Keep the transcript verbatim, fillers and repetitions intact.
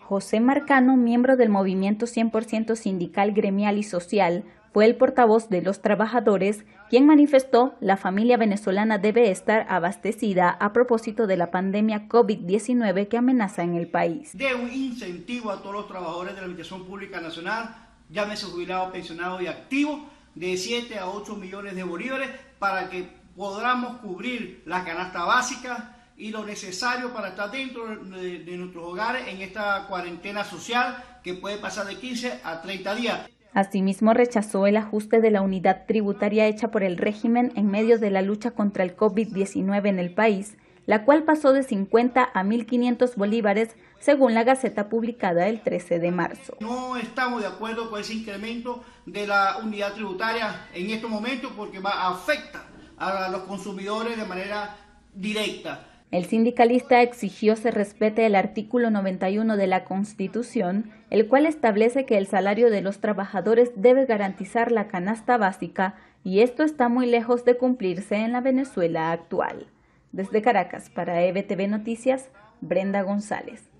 José Marcano, miembro del movimiento cien por ciento sindical, gremial y social, fue el portavoz de los trabajadores, quien manifestó la familia venezolana debe estar abastecida a propósito de la pandemia COVID diecinueve que amenaza en el país. De un incentivo a todos los trabajadores de la Administración Pública Nacional, llámese jubilados, pensionados y activos, de siete a ocho millones de bolívares para que podamos cubrir la canasta básica y lo necesario para estar dentro de, de nuestros hogares en esta cuarentena social que puede pasar de quince a treinta días. Asimismo, rechazó el ajuste de la unidad tributaria hecha por el régimen en medio de la lucha contra el COVID diecinueve en el país, la cual pasó de cincuenta a mil quinientos bolívares, según la Gaceta publicada el trece de marzo. No estamos de acuerdo con ese incremento de la unidad tributaria en estos momentos porque va, afecta a los consumidores de manera directa. El sindicalista exigió se respete el artículo noventa y uno de la Constitución, el cual establece que el salario de los trabajadores debe garantizar la canasta básica, y esto está muy lejos de cumplirse en la Venezuela actual. Desde Caracas, para E B T V Noticias, Brenda González.